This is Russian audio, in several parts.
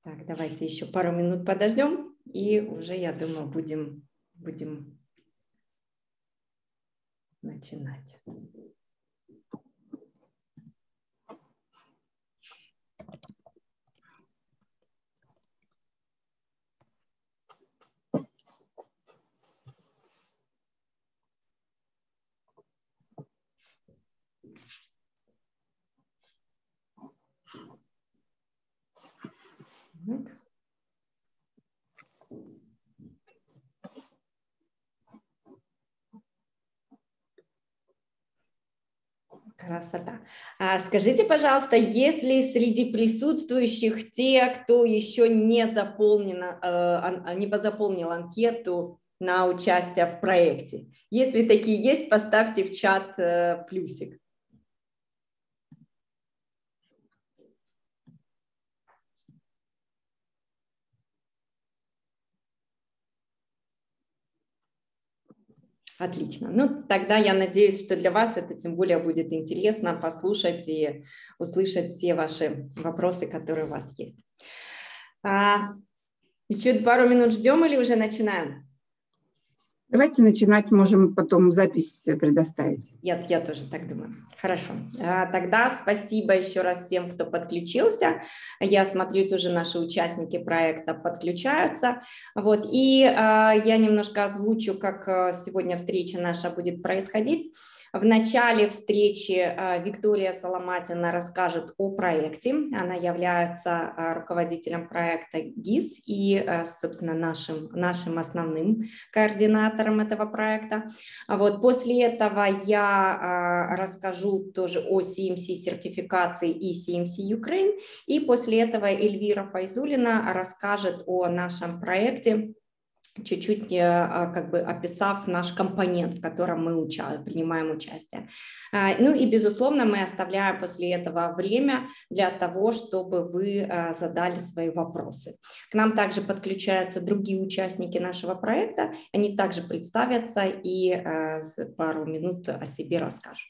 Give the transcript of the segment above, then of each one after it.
Так, давайте еще пару минут подождем, и уже, я думаю, будем начинать. Красота. Скажите, пожалуйста, есть ли среди присутствующих те, кто еще не заполнил анкету на участие в проекте? Если такие есть, поставьте в чат плюсик. Отлично. Ну, тогда я надеюсь, что для вас это тем более будет интересно послушать и услышать все ваши вопросы, которые у вас есть. Еще пару минут ждем или уже начинаем? Давайте начинать, можем потом запись предоставить. Я тоже так думаю. Хорошо. Тогда спасибо еще раз всем, кто подключился. Я смотрю, тоже наши участники проекта подключаются. Вот. И я немножко озвучу, как сегодня встреча наша будет происходить. В начале встречи Виктория Соломатина расскажет о проекте. Она является руководителем проекта ГИС и, собственно, нашим основным координатором этого проекта. Вот. После этого я расскажу тоже о CMC-сертификации и CMC Ukraine. И после этого Эльвира Файзулина расскажет о нашем проекте, чуть-чуть как бы описав наш компонент, в котором мы принимаем участие. Ну и, безусловно, мы оставляем после этого время для того, чтобы вы задали свои вопросы. К нам также подключаются другие участники нашего проекта, они также представятся и пару минут о себе расскажут.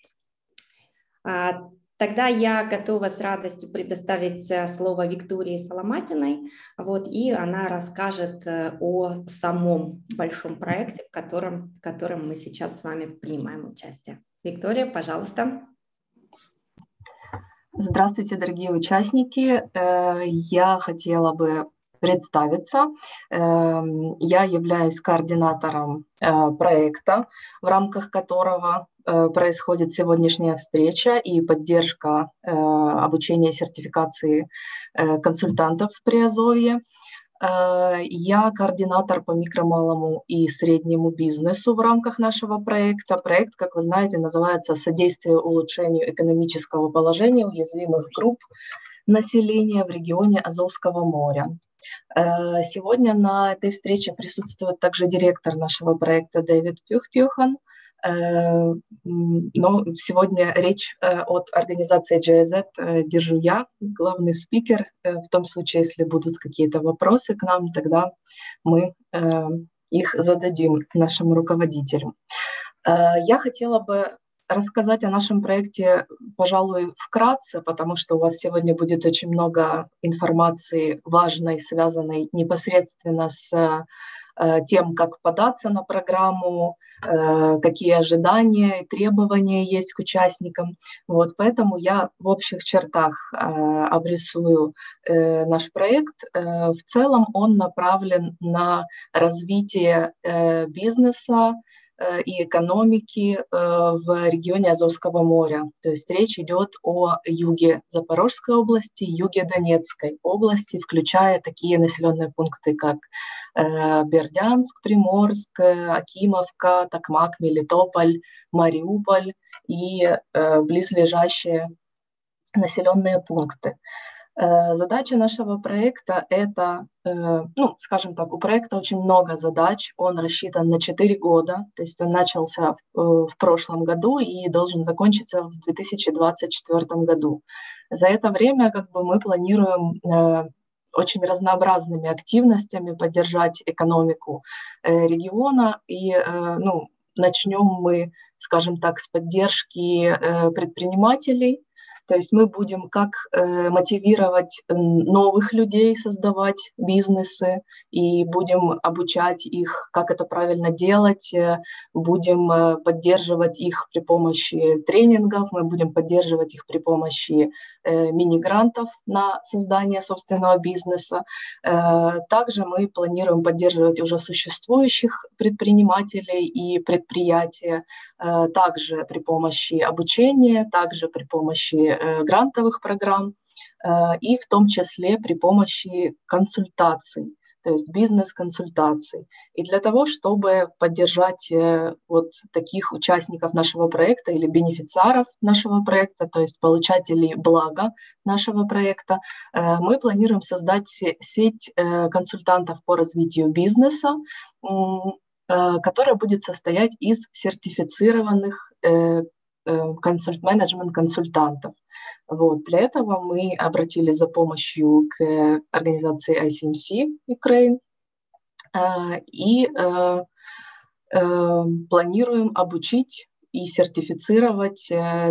Тогда я готова с радостью предоставить слово Виктории Соломатиной, вот, и она расскажет о самом большом проекте, в котором мы сейчас с вами принимаем участие. Виктория, пожалуйста. Здравствуйте, дорогие участники. Я хотела бы представиться. Я являюсь координатором проекта, в рамках которого происходит сегодняшняя встреча и поддержка обучения и сертификации консультантов в Приазовье. Я координатор по микро, малому и среднему бизнесу в рамках нашего проекта. Проект, как вы знаете, называется «Содействие улучшению экономического положения уязвимых групп населения в регионе Азовского моря». Сегодня на этой встрече присутствует также директор нашего проекта Дэвид Фюхтюхан. Но сегодня речь от организации GIZ держу я, главный спикер. В том случае, если будут какие-то вопросы к нам, тогда мы их зададим нашему руководителю. Я хотела бы рассказать о нашем проекте, пожалуй, вкратце, потому что у вас сегодня будет очень много информации важной, связанной непосредственно с тем, как податься на программу, какие ожидания и требования есть к участникам. Вот, поэтому я в общих чертах обрисую наш проект. В целом он направлен на развитие бизнеса и экономики в регионе Азовского моря. То есть речь идет о юге Запорожской области, юге Донецкой области, включая такие населенные пункты, как Бердянск, Приморск, Акимовка, Токмак, Мелитополь, Мариуполь и близлежащие населенные пункты. Задача нашего проекта – это, скажем так, у проекта очень много задач, он рассчитан на 4 года, то есть он начался в прошлом году и должен закончиться в 2024 году. За это время мы планируем очень разнообразными активностями поддержать экономику региона, и начнем мы, скажем так, с поддержки предпринимателей, То есть мы будем как мотивировать новых людей создавать бизнесы и будем обучать их, как это правильно делать, будем поддерживать их при помощи тренингов, мы будем поддерживать их при помощи мини-грантов на создание собственного бизнеса. Также мы планируем поддерживать уже существующих предпринимателей и предприятия, также при помощи обучения, также при помощи грантовых программ и в том числе при помощи консультаций, то есть бизнес-консультаций. И для того, чтобы поддержать вот таких участников нашего проекта или бенефициаров нашего проекта, то есть получателей блага нашего проекта, мы планируем создать сеть консультантов по развитию бизнеса, которая будет состоять из сертифицированных менеджмент-консультантов. Вот. Для этого мы обратились за помощью к организации ICMC Ukraine и планируем обучить и сертифицировать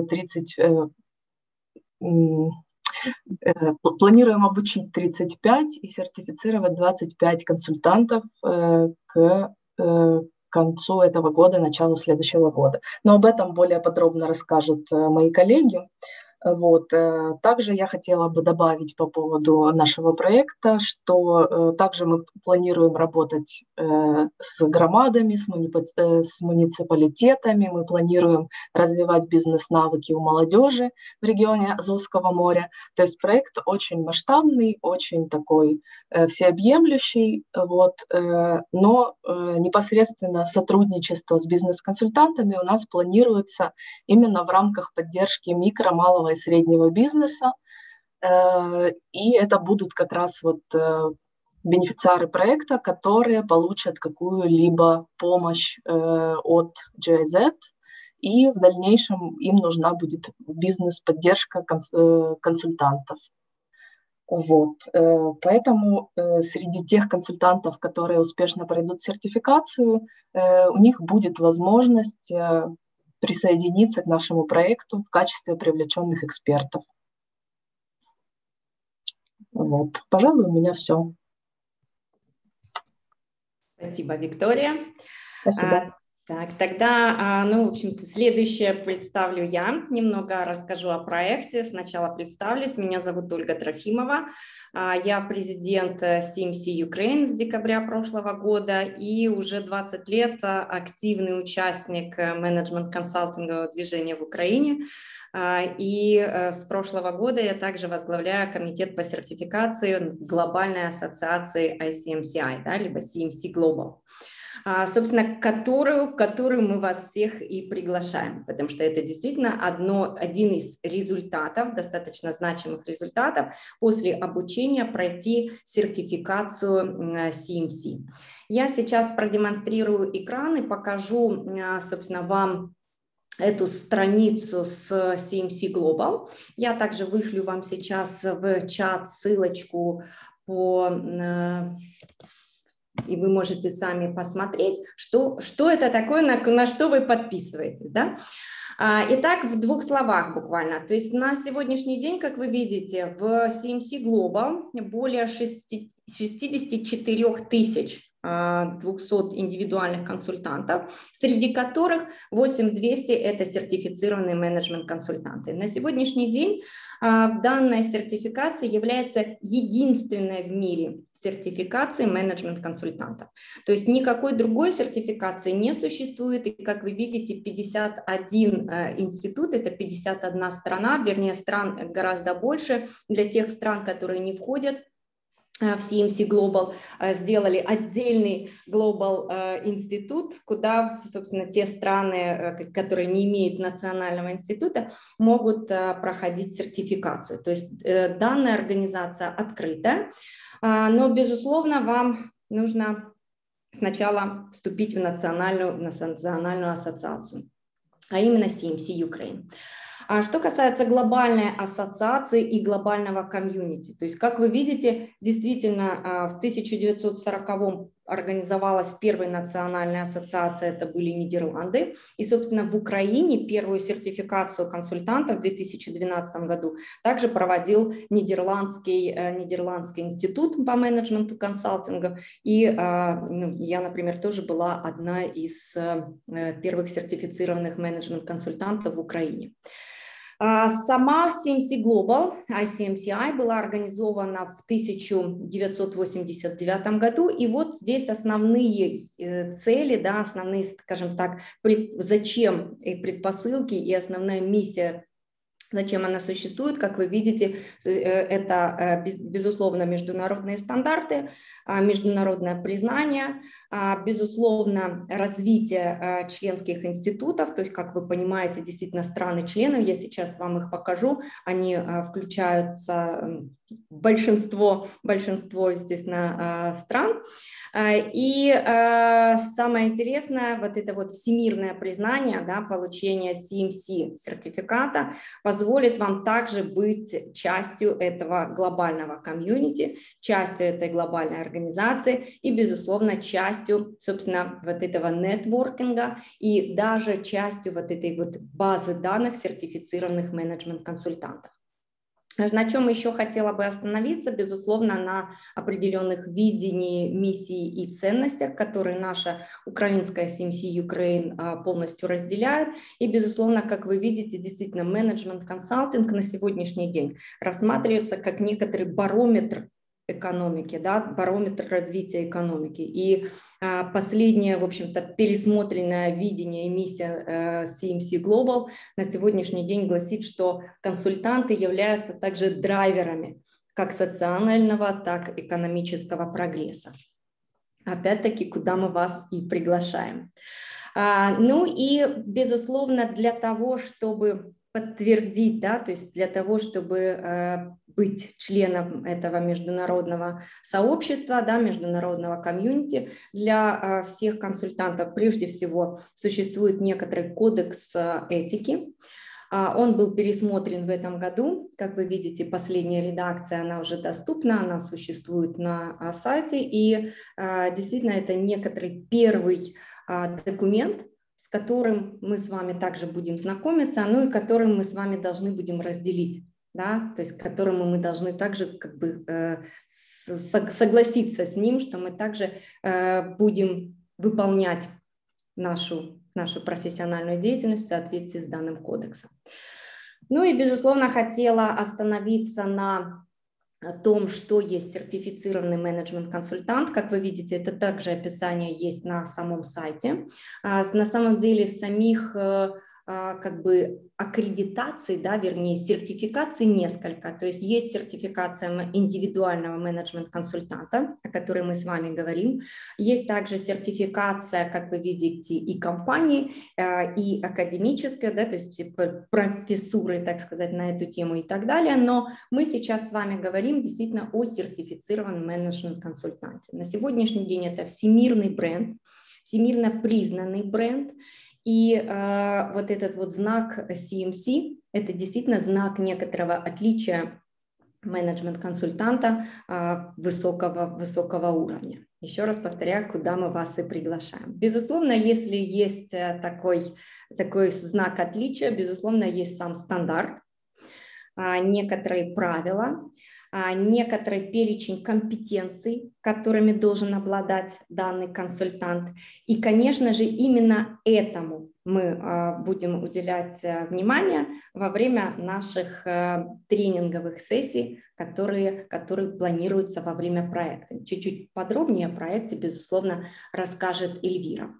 35 и сертифицировать 25 консультантов к концу этого года, началу следующего года. Но об этом более подробно расскажут мои коллеги. Вот. Также я хотела бы добавить по поводу нашего проекта, что также мы планируем работать с громадами, с муниципалитетами, мы планируем развивать бизнес-навыки у молодежи в регионе Азовского моря. То есть проект очень масштабный, очень такой всеобъемлющий, вот, но непосредственно сотрудничество с бизнес-консультантами у нас планируется именно в рамках поддержки микро, малого и среднего бизнеса, и это будут как раз вот бенефициары проекта, которые получат какую-либо помощь от GIZ, и в дальнейшем им нужна будет бизнес-поддержка консультантов. Вот. Поэтому среди тех консультантов, которые успешно пройдут сертификацию, у них будет возможность присоединиться к нашему проекту в качестве привлеченных экспертов. Вот. Пожалуй, у меня все. Спасибо, Виктория. Спасибо. Так, тогда, в общем-то, следующее представлю я. Немного расскажу о проекте. Сначала представлюсь. Меня зовут Ольга Трофимова. Я президент CMC Ukraine с декабря прошлого года и уже 20 лет активный участник менеджмент-консалтингового движения в Украине. И с прошлого года я также возглавляю комитет по сертификации глобальной ассоциации ICMCI, да, либо CMC Global. Собственно, которую мы вас всех и приглашаем, потому что это действительно один из результатов, достаточно значимых результатов после обучения пройти сертификацию CMC. Я сейчас продемонстрирую экран и покажу, собственно, вам эту страницу с CMC Global. Я также вышлю вам сейчас в чат ссылочку и вы можете сами посмотреть, что это такое, на что вы подписываетесь. Да? Итак, в двух словах буквально. То есть на сегодняшний день, как вы видите, в CMC Global более 64 200 индивидуальных консультантов, среди которых 8200 – это сертифицированные менеджмент-консультанты. На сегодняшний день данная сертификация является единственной в мире сертификацией менеджмент-консультантов. То есть никакой другой сертификации не существует. И, как вы видите, 51 институт, это 51 страна, вернее, стран гораздо больше. Для тех стран, которые не входят в CMC Global, сделали отдельный Global институт, куда, собственно, те страны, которые не имеют национального института, могут проходить сертификацию. То есть данная организация открытая, но, безусловно, вам нужно сначала вступить в национальную ассоциацию, а именно CMC Ukraine. Что касается глобальной ассоциации и глобального комьюнити, то есть, как вы видите, действительно в 1940 организовалась первая национальная ассоциация, это были Нидерланды. И, собственно, в Украине первую сертификацию консультантов в 2012 году также проводил Нидерландский институт по менеджменту консалтинга. И я, например, тоже была одна из первых сертифицированных менеджмент-консультантов в Украине. Сама CMC Global, ICMCI, была организована в 1989 году, и вот здесь основные цели, да, основные, скажем так, зачем и предпосылки, и основная миссия, зачем она существует, как вы видите, это, безусловно, международные стандарты, международное признание, безусловно, развитие членских институтов, то есть, как вы понимаете, действительно страны-члены, я сейчас вам их покажу, они включаются большинство, естественно, стран. И самое интересное, вот это вот всемирное признание, да, получение CMC сертификата позволит вам также быть частью этого глобального комьюнити, частью этой глобальной организации и, безусловно, частью, собственно, вот этого нетворкинга и даже частью вот этой вот базы данных сертифицированных менеджмент-консультантов. На чем еще хотела бы остановиться, безусловно, на определенных видении, миссии и ценностях, которые наша украинская CMC Ukraine полностью разделяет. И, безусловно, как вы видите, действительно, менеджмент-консалтинг на сегодняшний день рассматривается как некоторый барометр экономики, да, барометр развития экономики. И последнее, в общем-то, пересмотренное видение и миссия CMC Global на сегодняшний день гласит, что консультанты являются также драйверами как социального, так и экономического прогресса. Опять-таки, куда мы вас и приглашаем. Ну и, безусловно, для того, чтобы подтвердить, да, то есть для того, чтобы быть членом этого международного сообщества, да, международного комьюнити, для всех консультантов прежде всего существует некоторый кодекс этики. Он был пересмотрен в этом году. Как вы видите, последняя редакция, она уже доступна, она существует на сайте. И действительно, это некоторый первый документ, с которым мы с вами также будем знакомиться, ну и которым мы с вами должны будем разделить, да, то есть к которому мы должны также как бы согласиться с ним, что мы также будем выполнять нашу профессиональную деятельность в соответствии с данным кодексом. Ну и, безусловно, хотела остановиться на о том, что есть сертифицированный менеджмент-консультант. Как вы видите, это также описание есть на самом сайте. На самом деле самих как бы аккредитаций, да, вернее сертификаций несколько. То есть сертификация индивидуального менеджмент-консультанта, о которой мы с вами говорим. Есть также сертификация, как вы видите, и компании, и академическая, да, то есть профессуры, так сказать, на эту тему и так далее. Но мы сейчас с вами говорим действительно о сертифицированном менеджмент-консультанте. На сегодняшний день это всемирный бренд, всемирно признанный бренд. И вот этот вот знак CMC – это действительно знак некоторого отличия менеджмент-консультанта высокого уровня. Еще раз повторяю, куда мы вас и приглашаем. Безусловно, если есть такой знак отличия, безусловно, есть сам стандарт, некоторые правила, некоторый перечень компетенций, которыми должен обладать данный консультант. И, конечно же, именно этому мы будем уделять внимание во время наших тренинговых сессий, которые планируются во время проекта. Чуть-чуть подробнее о проекте, безусловно, расскажет Эльвира.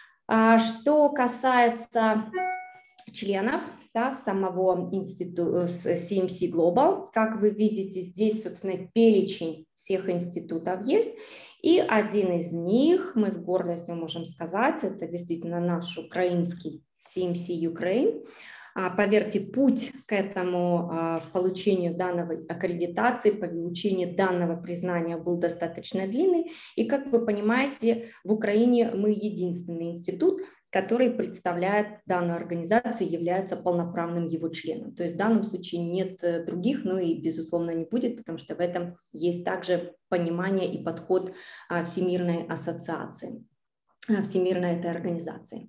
Что касается членов, да, самого института CMC Global. Как вы видите, здесь, собственно, перечень всех институтов есть. И один из них, мы с гордостью можем сказать, это действительно наш украинский CMC Ukraine. Поверьте, путь к этому получению данной аккредитации, получению данного признания был достаточно длинный. И, как вы понимаете, в Украине мы единственный институт, который представляет данную организацию и является полноправным его членом. То есть в данном случае нет других, ну и, безусловно, не будет, потому что в этом есть также понимание и подход Всемирной ассоциации, Всемирной этой организации.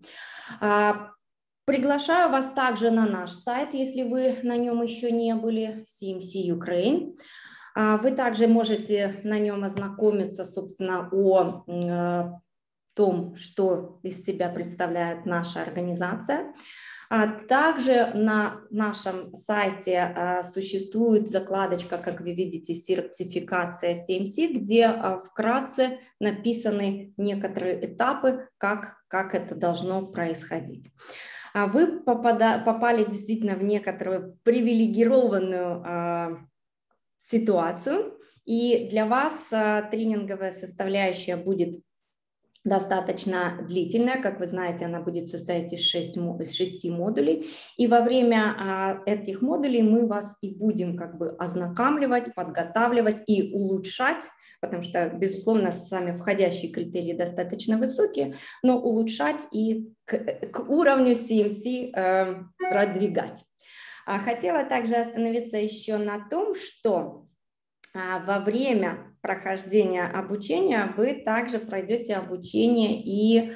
Приглашаю вас также на наш сайт, если вы на нем еще не были, CMC Ukraine. Вы также можете на нем ознакомиться, собственно, о том, что из себя представляет наша организация. Также на нашем сайте существует закладочка, как вы видите, сертификация CMC, где вкратце написаны некоторые этапы, как это должно происходить. Вы попали действительно в некоторую привилегированную ситуацию, и для вас тренинговая составляющая будет достаточно длительная. Как вы знаете, она будет состоять из 6 модулей, и во время этих модулей мы вас и будем как бы ознакомливать, подготавливать и улучшать, потому что, безусловно, сами входящие критерии достаточно высокие, но улучшать и к уровню CMC продвигать. Хотела также остановиться еще на том, что во время прохождения обучения вы также пройдете обучение и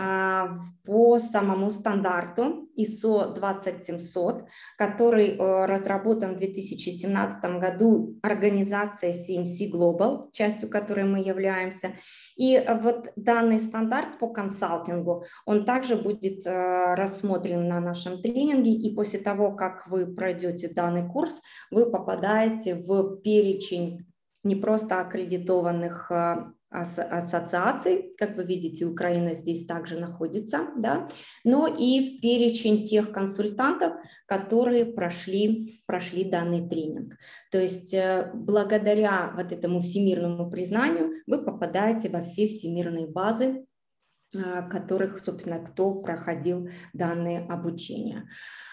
по самому стандарту ISO 20700, который разработан в 2017 году организацией CMC Global, частью которой мы являемся. И вот данный стандарт по консалтингу, он также будет рассмотрен на нашем тренинге, и после того, как вы пройдете данный курс, вы попадаете в перечень не просто аккредитованных ассоциаций, как вы видите, Украина здесь также находится, да, но и в перечень тех консультантов, которые прошли данный тренинг. То есть благодаря вот этому всемирному признанию вы попадаете во все всемирные базы, которых, собственно, кто проходил данное обучение.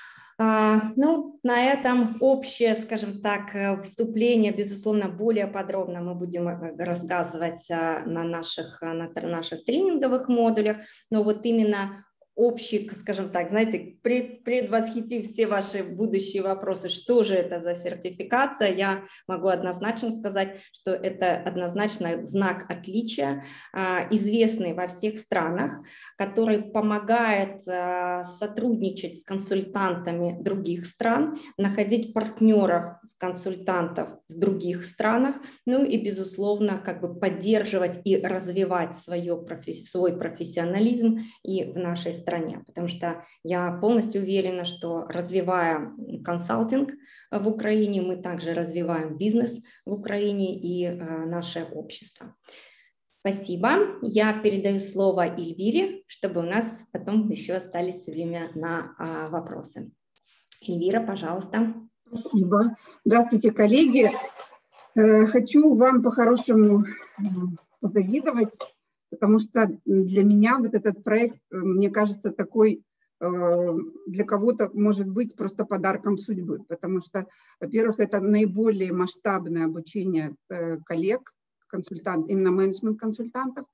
Ну, на этом общее, скажем так, вступление, безусловно, более подробно мы будем рассказывать на наших тренинговых модулях, но вот именно общий, скажем так, знаете, предвосхитив все ваши будущие вопросы, что же это за сертификация, я могу однозначно сказать, что это однозначно знак отличия, известный во всех странах, который помогает сотрудничать с консультантами других стран, находить партнеров с консультантов в других странах, ну и, безусловно, как бы поддерживать и развивать свой профессионализм и в нашей стране, потому что я полностью уверена, что, развивая консалтинг в Украине, мы также развиваем бизнес в Украине и наше общество. Спасибо. Я передаю слово Эльвире, чтобы у нас потом еще остались время на вопросы. Эльвира, пожалуйста. Спасибо. Здравствуйте, коллеги. Хочу вам по-хорошему позавидовать, потому что для меня вот этот проект, мне кажется, такой, для кого-то может быть просто подарком судьбы, потому что, во-первых, это наиболее масштабное обучение коллег, консультантов, именно менеджмент-консультантов,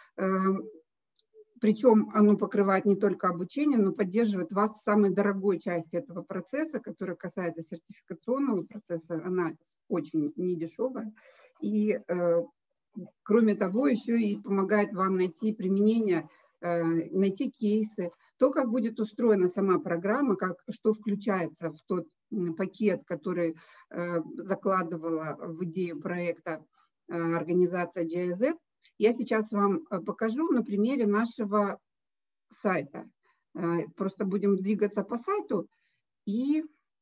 причем оно покрывает не только обучение, но поддерживает вас в самой дорогой части этого процесса, которая касается сертификационного процесса, она очень недешевая, и кроме того, еще и помогает вам найти применение, найти кейсы, то, как будет устроена сама программа, что включается в тот пакет, который закладывала в идею проекта организация GIZ. Я сейчас вам покажу на примере нашего сайта. Просто будем двигаться по сайту, и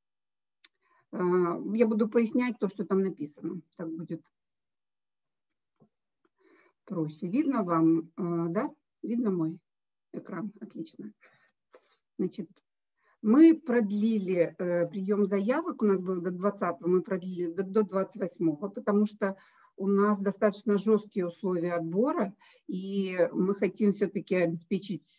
я буду пояснять то, что там написано. Так будет проще. Видно вам, да? Видно мой экран? Отлично. Значит, мы продлили прием заявок, у нас было до 20-го, мы продлили до 28-го, потому что у нас достаточно жесткие условия отбора, и мы хотим все-таки обеспечить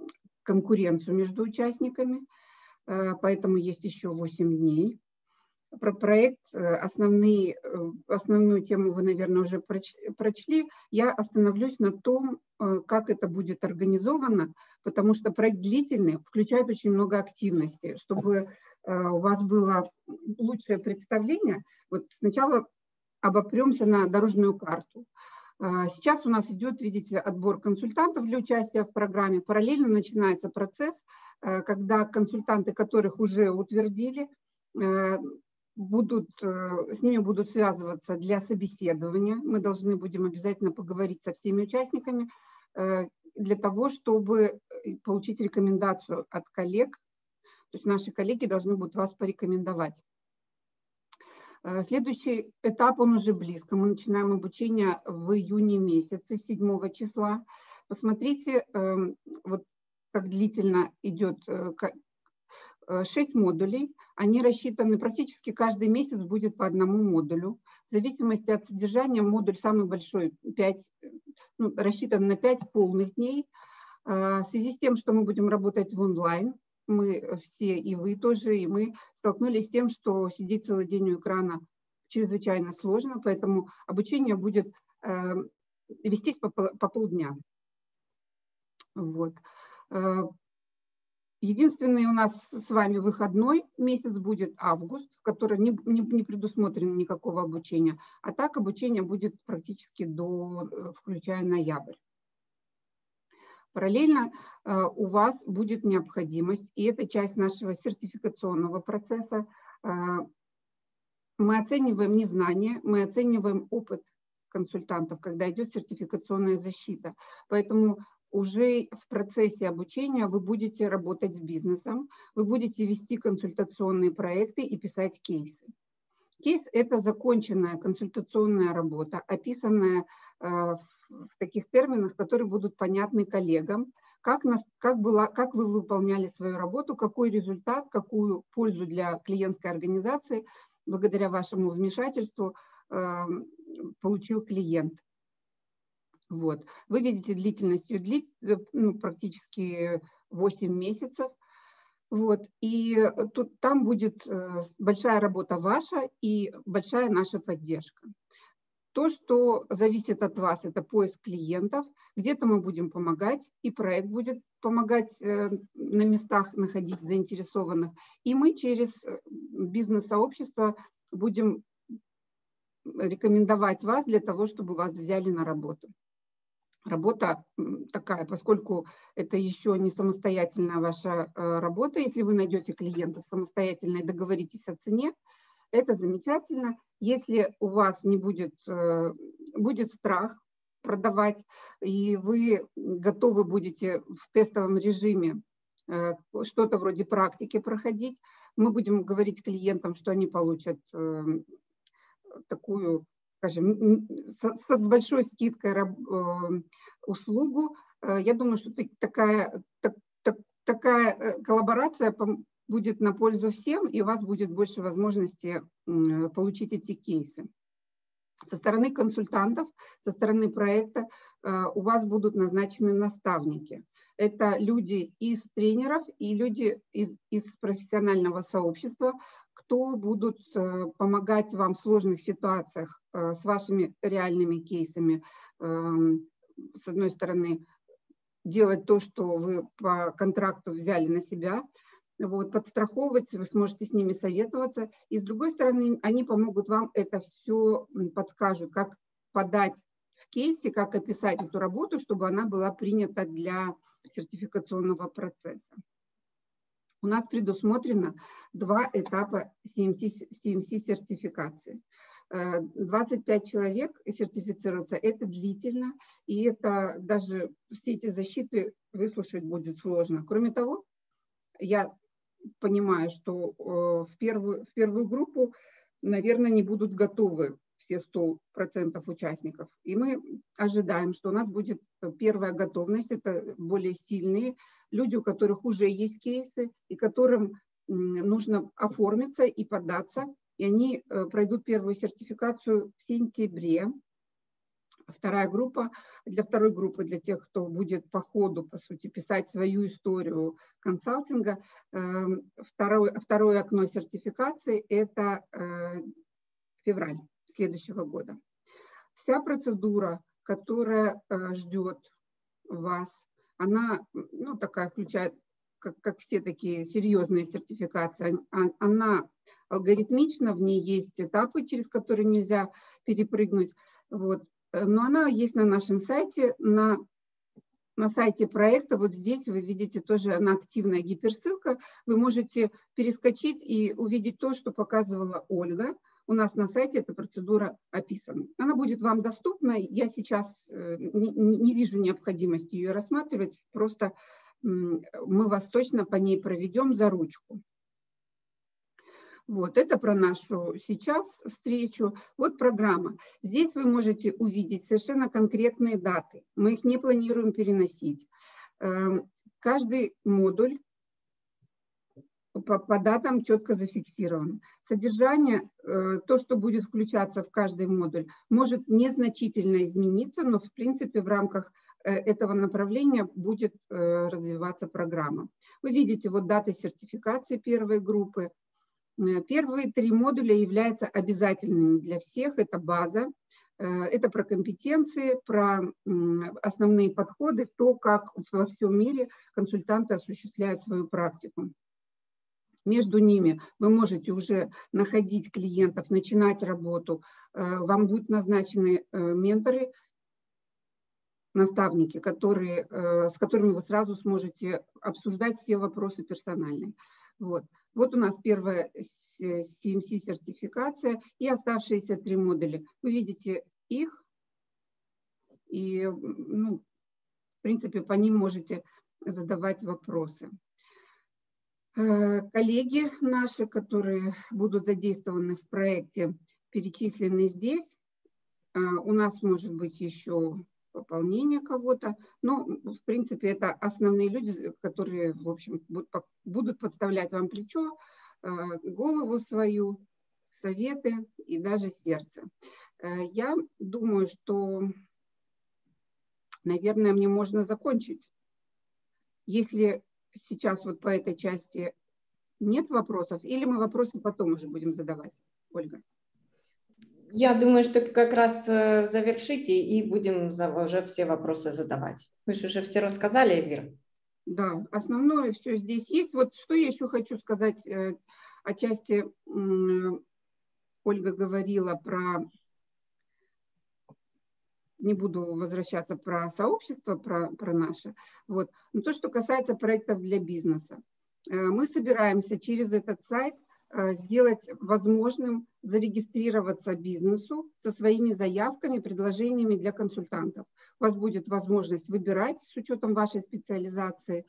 конкуренцию между участниками, поэтому есть еще 8 дней. про проект, основную тему вы, наверное, уже прочли. Я остановлюсь на том, как это будет организовано, потому что проект длительный, включает очень много активностей. Чтобы у вас было лучшее представление, вот сначала обопремся на дорожную карту. Сейчас у нас идет, видите, отбор консультантов для участия в программе. Параллельно начинается процесс, когда консультанты, которых уже утвердили, с ними будут связываться для собеседования. Мы должны будем обязательно поговорить со всеми участниками для того, чтобы получить рекомендацию от коллег. То есть наши коллеги должны будут вас порекомендовать. Следующий этап, он уже близко. Мы начинаем обучение в июне месяце, 7 числа. Посмотрите, вот как длительно идет 6 модулей. Они рассчитаны, практически каждый месяц будет по одному модулю. В зависимости от содержания модуль самый большой, 5, рассчитан на 5 полных дней. В связи с тем, что мы будем работать в онлайн, мы все, и вы тоже, и мы столкнулись с тем, что сидеть целый день у экрана чрезвычайно сложно, поэтому обучение будет вестись по полдня. Вот. Единственный у нас с вами выходной месяц будет август, в который не предусмотрено никакого обучения, а так обучение будет практически включая ноябрь. Параллельно у вас будет необходимость, и это часть нашего сертификационного процесса, мы оцениваем не знания, мы оцениваем опыт консультантов, когда идет сертификационная защита. Поэтому уже в процессе обучения вы будете работать с бизнесом, вы будете вести консультационные проекты и писать кейсы. Кейс – это законченная консультационная работа, описанная в таких терминах, которые будут понятны коллегам, как вы выполняли свою работу, какой результат, какую пользу для клиентской организации благодаря вашему вмешательству получил клиент. Вот. Вы видите длительностью практически 8 месяцев. Вот. И там будет большая работа ваша и большая наша поддержка. То, что зависит от вас, это поиск клиентов. Где-то мы будем помогать, и проект будет помогать на местах находить заинтересованных. И мы через бизнес-сообщество будем рекомендовать вас для того, чтобы вас взяли на работу. Работа такая, поскольку это еще не самостоятельная ваша работа, если вы найдете клиентов самостоятельно и договоритесь о цене, это замечательно. Если у вас не будет страх продавать, и вы готовы будете в тестовом режиме что-то вроде практики проходить, мы будем говорить клиентам, что они получат такую, скажем, с большой скидкой услугу. Я думаю, что такая коллаборация будет на пользу всем, и у вас будет больше возможности получить эти кейсы. Со стороны консультантов, со стороны проекта у вас будут назначены наставники. Это люди из тренеров и люди из профессионального сообщества, кто будут помогать вам в сложных ситуациях с вашими реальными кейсами. С одной стороны, делать то, что вы по контракту взяли на себя, вот, подстраховывать, вы сможете с ними советоваться. И с другой стороны, они помогут вам это все, подскажут, как подать в кейсе, как описать эту работу, чтобы она была принята для сертификационного процесса. У нас предусмотрено 2 этапа CMC-сертификации. 25 человек сертифицируются, это длительно, и это даже все эти защиты выслушать будет сложно. Кроме того, я понимаю, что в первую группу, наверное, не будут готовы все 100% участников. И мы ожидаем, что у нас будет первая готовность, это более сильные люди, у которых уже есть кейсы, и которым нужно оформиться и податься. И они пройдут первую сертификацию в сентябре. Вторая группа, для второй группы, для тех, кто будет по ходу, по сути, писать свою историю консалтинга, второе окно сертификации – это февраль следующего года. Вся процедура, которая ждет вас, она, ну, такая включает, как все такие серьезные сертификации, она алгоритмична, в ней есть этапы, через которые нельзя перепрыгнуть, вот. Но она есть на нашем сайте, на сайте проекта. Вот здесь вы видите тоже, она активная гиперссылка. Вы можете перескочить и увидеть то, что показывала Ольга. У нас на сайте эта процедура описана. Она будет вам доступна. Я сейчас не вижу необходимости ее рассматривать. Просто мы вас точно по ней проведем за ручку. Вот, это про нашу сейчас встречу. Вот программа. Здесь вы можете увидеть совершенно конкретные даты. Мы их не планируем переносить. Каждый модуль по датам четко зафиксирован. Содержание, то, что будет включаться в каждый модуль, может незначительно измениться, но в принципе в рамках этого направления будет развиваться программа. Вы видите вот даты сертификации первой группы. Первые 3 модуля являются обязательными для всех. Это база, это про компетенции, про основные подходы, то, как во всем мире консультанты осуществляют свою практику. Между ними вы можете уже находить клиентов, начинать работу. Вам будут назначены менторы, наставники, с которыми вы сразу сможете обсуждать все вопросы персональные. Вот у нас первая CMC-сертификация и оставшиеся 3 модуля. Вы видите их, и, ну, в принципе, по ним можете задавать вопросы. Коллеги наши, которые будут задействованы в проекте, перечислены здесь. У нас может быть еще пополнение кого-то, но, в принципе, это основные люди, которые, в общем, будут подставлять вам плечо, голову свою, советы и даже сердце. Я думаю, что, наверное, мне можно закончить. Если сейчас вот по этой части нет вопросов, или мы вопросы потом уже будем задавать, Ольга? Я думаю, что как раз завершите и будем уже все вопросы задавать. Вы же уже все рассказали, Эльвира? Да, основное все здесь есть. Вот что я еще хочу сказать о части, Ольга говорила про, не буду возвращаться про сообщество, про наше. Вот. Но то, что касается проектов для бизнеса. Мы собираемся через этот сайт сделать возможным зарегистрироваться бизнесу со своими заявками, предложениями для консультантов. У вас будет возможность выбирать с учетом вашей специализации.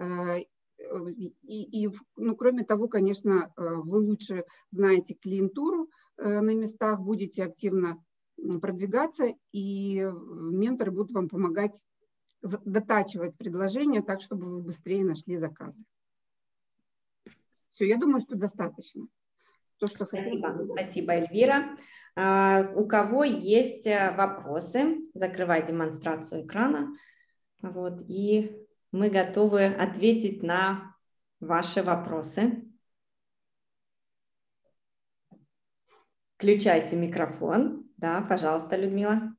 И ну, кроме того, конечно, вы лучше знаете клиентуру на местах, будете активно продвигаться, и менторы будут вам помогать дотачивать предложения так, чтобы вы быстрее нашли заказы. Все, я думаю, что достаточно. То, что Спасибо, Эльвира. У кого есть вопросы, закрывай демонстрацию экрана. Вот, и мы готовы ответить на ваши вопросы. Включайте микрофон. Да, пожалуйста, Людмила.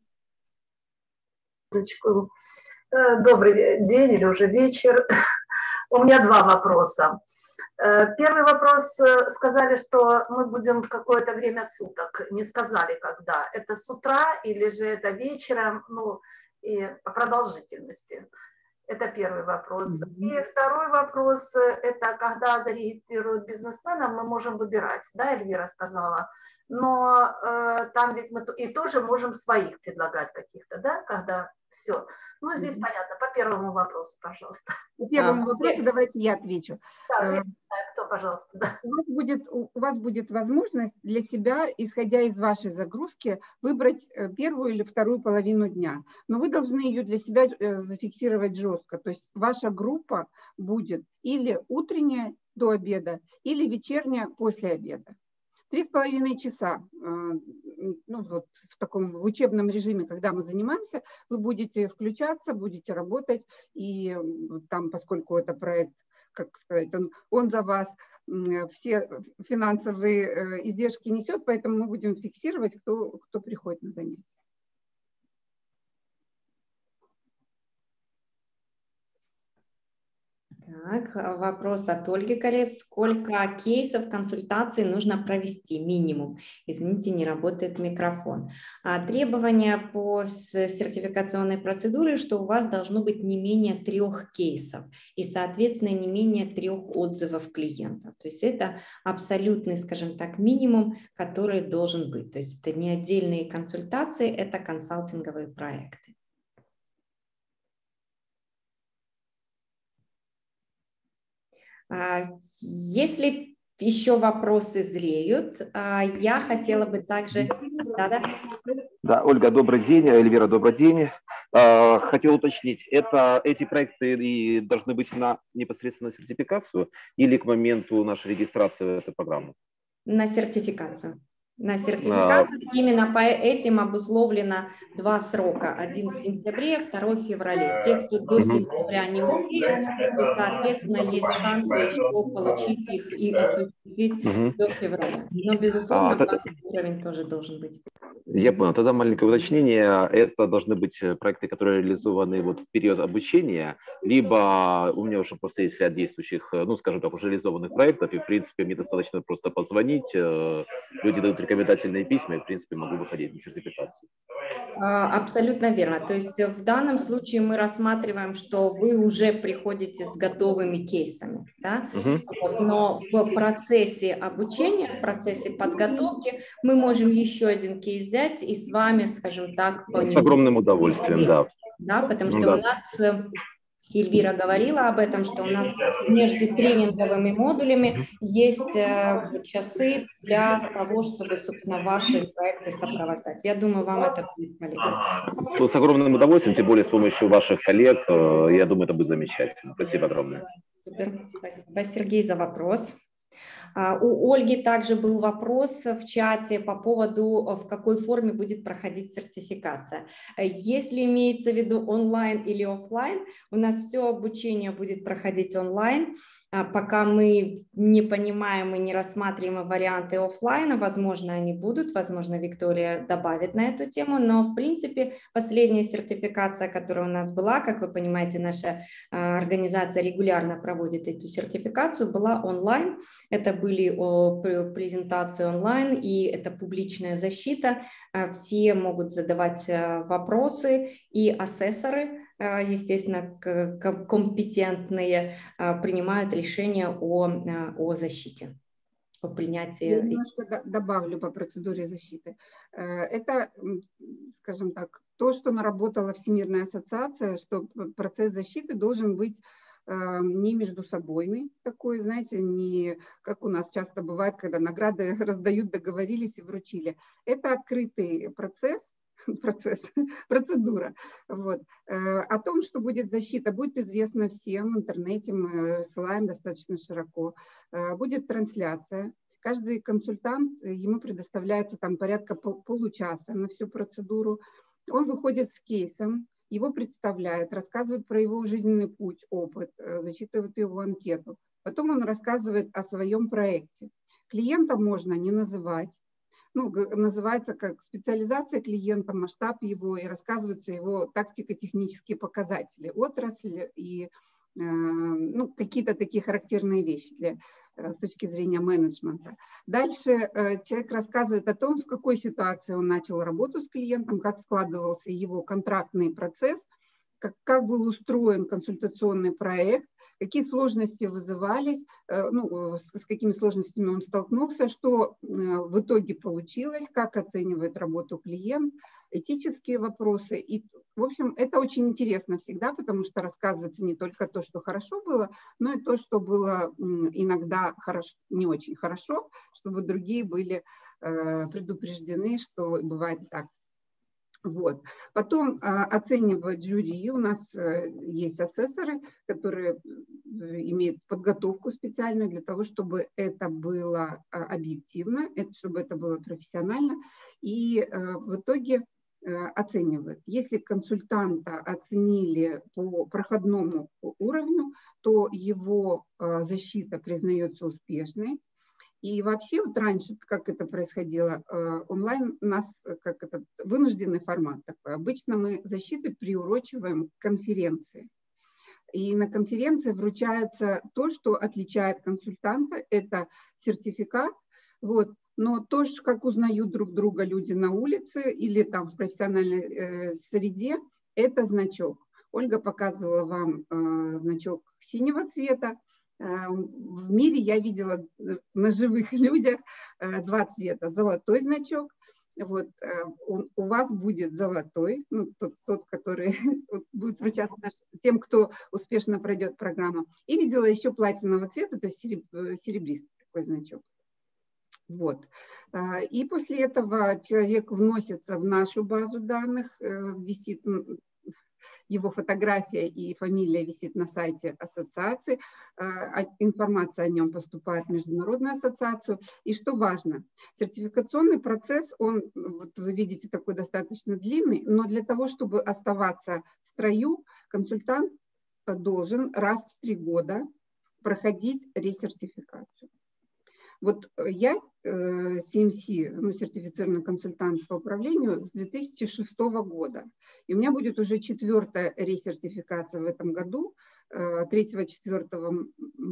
Добрый день или уже вечер. У меня 2 вопроса. Первый вопрос. Сказали, что мы будем в какое-то время суток. Не сказали, когда. Это с утра или же это вечером? Ну, и по продолжительности. Это первый вопрос. И второй вопрос. Это когда зарегистрируют бизнесмена, мы можем выбирать. Да, Эльвира сказала. Но там ведь мы и тоже можем своих предлагать каких-то, да, когда все. Ну, здесь понятно. По первому вопросу, пожалуйста. По первому вопросу давайте я отвечу. Да, кто, пожалуйста. Да. У вас будет возможность для себя, исходя из вашей загрузки, выбрать первую или вторую половину дня. Но вы должны ее для себя зафиксировать жестко. То есть ваша группа будет или утренняя до обеда, или вечерняя после обеда. 3,5 часа ну, вот в таком в учебном режиме, когда мы занимаемся, вы будете включаться, будете работать, и там, поскольку это проект, как сказать, он за вас все финансовые издержки несет, поэтому мы будем фиксировать, кто приходит на занятия. Так, вопрос от Ольги Корец. Сколько кейсов консультаций нужно провести? Минимум. Извините, не работает микрофон. Требования по сертификационной процедуре, что у вас должно быть не менее 3 кейсов и, соответственно, не менее 3 отзывов клиентов. То есть это абсолютный, скажем так, минимум, который должен быть. То есть это не отдельные консультации, это консалтинговые проекты. Если еще вопросы зреют, я хотела бы также... Да, Ольга, добрый день. Эльвира, добрый день. Хотел уточнить, эти проекты и должны быть на непосредственно сертификацию или к моменту нашей регистрации в эту программу? На сертификацию. На сертификацию. Именно по этим обусловлено 2 срока. Один в сентябре, 2 в феврале. Те, кто до сентября не успеют, то, соответственно, есть шансы еще получить их и осуществить до февраля. Но, безусловно, базовый уровень тоже должен быть. Я понял. Тогда маленькое уточнение. Это должны быть проекты, которые реализованы вот в период обучения, либо у меня уже просто есть ряд действующих, ну, скажем так, уже реализованных проектов, и, в принципе, мне достаточно просто позвонить, люди дают рекомендательные письма, и, в принципе, могу выходить на сертификацию. Абсолютно верно. То есть в данном случае мы рассматриваем, что вы уже приходите с готовыми кейсами, да? Вот, но в процессе обучения, в процессе подготовки мы можем еще один кейс взять и с вами, скажем так, с огромным удовольствием, да. Да, потому что у нас... Эльвира говорила об этом, что у нас между тренинговыми модулями есть часы для того, чтобы, собственно, ваши проекты сопровождать. Я думаю, вам это будет полезно. С огромным удовольствием, тем более с помощью ваших коллег. Я думаю, это будет замечательно. Спасибо огромное. Супер. Спасибо, Сергей, за вопрос. У Ольги также был вопрос в чате по поводу, в какой форме будет проходить сертификация. Если имеется в виду онлайн или офлайн, у нас все обучение будет проходить онлайн. Пока мы не понимаем и не рассматриваем варианты офлайна, возможно, они будут, возможно, Виктория добавит на эту тему, но, в принципе, последняя сертификация, которая у нас была, как вы понимаете, наша организация регулярно проводит эту сертификацию, была онлайн. Это были презентации онлайн, и это публичная защита. Все могут задавать вопросы, и асессоры, естественно, компетентные, принимают решение о защите, о принятии. Я немножко добавлю по процедуре защиты. Это, скажем так, то, что наработала Всемирная ассоциация, что процесс защиты должен быть не междусобойный такой, знаете, не как у нас часто бывает, когда награды раздают, договорились и вручили. Это открытый процедура. Вот. О том, что будет защита, будет известно всем в интернете, мы рассылаем достаточно широко. Будет трансляция. Каждый консультант, ему предоставляется там порядка получаса на всю процедуру. Он выходит с кейсом, его представляет, рассказывает про его жизненный путь, опыт, зачитывает его анкету. Потом он рассказывает о своем проекте. Клиента можно не называть. Ну, называется как специализация клиента, масштаб его, и рассказываются его тактико-технические показатели, отрасль и ну, какие-то такие характерные вещи с точки зрения менеджмента. Дальше человек рассказывает о том, в какой ситуации он начал работу с клиентом, как складывался его контрактный процесс, как был устроен консультационный проект, какие сложности вызывались, ну, с какими сложностями он столкнулся, что в итоге получилось, как оценивает работу клиент, этические вопросы. И, в общем, это очень интересно всегда, потому что рассказывается не только то, что хорошо было, но и то, что было иногда хорошо, не очень хорошо, чтобы другие были предупреждены, что бывает так. Вот. Потом оценивают жюри. У нас есть асессоры, которые имеют подготовку специальную для того, чтобы это было объективно, чтобы это было профессионально. И в итоге оценивают. Если консультанта оценили по проходному уровню, то его защита признается успешной. И вообще вот раньше, как это происходило, онлайн у нас как это, вынужденный формат такой. Обычно мы защиты приурочиваем к конференции. И на конференции вручается то, что отличает консультанта, это сертификат. Вот. Но то, как узнают друг друга люди на улице или там в профессиональной среде, это значок. Ольга показывала вам значок синего цвета. В мире я видела на живых людях два цвета. Золотой значок. Вот, у вас будет золотой, ну, тот, который будет вручаться тем, кто успешно пройдет программу. И видела еще платинового цвета, то есть серебристый такой значок. Вот. И после этого человек вносится в нашу базу данных, висит его фотография и фамилия висит на сайте ассоциации, информация о нем поступает в Международную ассоциацию. И что важно, сертификационный процесс, он, вот вы видите, такой достаточно длинный, но для того, чтобы оставаться в строю, консультант должен раз в 3 года проходить ресертификацию. Вот я CMC, ну, сертифицированный консультант по управлению с 2006 года. И у меня будет уже 4-я ресертификация в этом году. 3-4